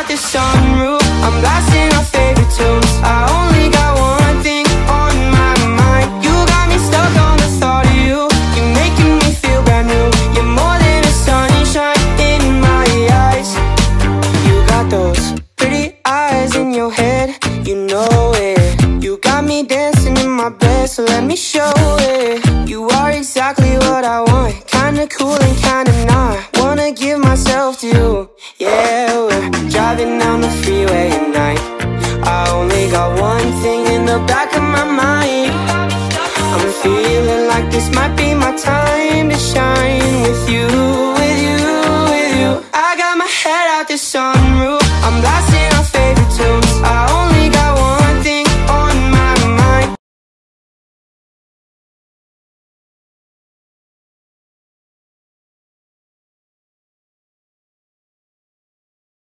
the sunroof, I'm blasting our favorite tunes. I only got one thing on my mind. You got me stuck on the thought of you. You're making me feel brand new. You're more than a sunshine in my eyes. You got those pretty eyes in your head, you know it. You got me dancing in my bed, so let me show it. You are exactly what I want, kinda cool and kinda not. Wanna give myself to you. Yeah, we're driving down the freeway at night. I only got one thing in the back of my mind. I'm feeling like this might be my time to shine with you.